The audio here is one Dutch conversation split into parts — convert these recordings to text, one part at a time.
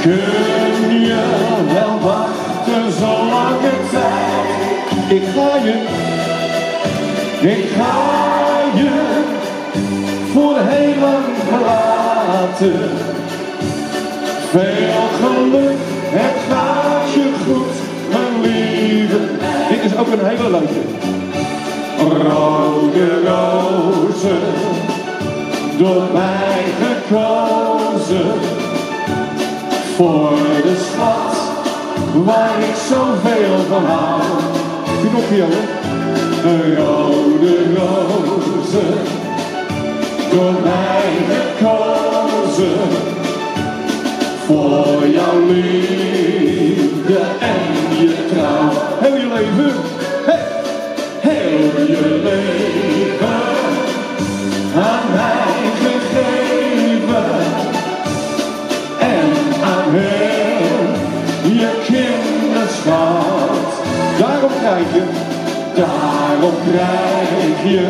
Kun je wel wachten zo lange tijd? Ik ga je voor heel lang verlaten. Veel geluk, het gaat je goed, mijn lieve. Dit is ook een hele leuke. Rode rozen, door mij gekozen. Voor de schat waar ik zoveel van hou. Pinocchio, rode rozen, door mij gekozen. Voor jouw liefde en je trouw. Heel je leven, hey. Heel je leven aan mij gegeven. En aan heel je kinderschat. Daarom krijg je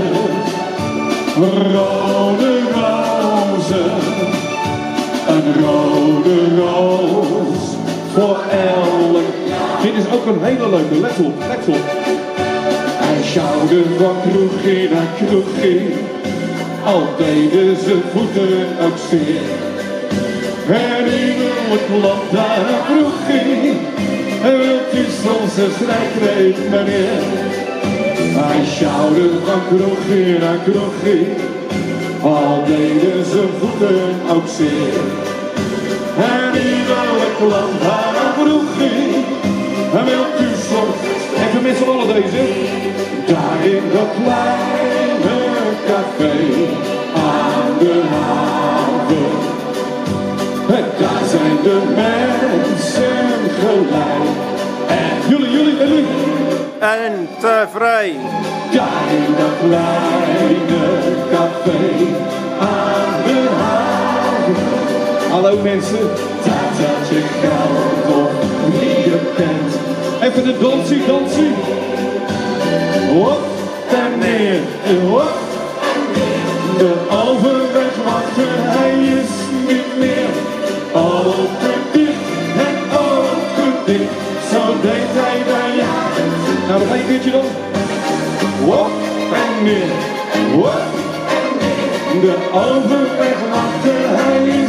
rode rozen. Een rode roos voor elk. Dit is ook een hele leuke, let op. Hij sjouwde van kroegje naar kroegje, al deden zijn voeten ook zeer. En iederlijk land daar een kroegje, en wilt u soms een strijkreet, meneer? Hij sjouwde van kroegje naar kroegje, al deden zijn voeten ook zeer. En iederlijk land daar een kroegje, en wilt u soms, even met z'n allen deze, daar in dat kleine café aan de haven. Daar zijn de mensen gelijk. En jullie. En tevreden. Daar in dat kleine café aan de haven. Hallo mensen. Daar zet je geld op wie je bent. Even de dansie. Op en neer. Op. De overweg wachten, hij is niet meer. Ogen dicht en ogen dicht, zo denkt hij bij jou. Nou, nog een keertje dan. Op en neer, op en neer. De overweg wachten, hij is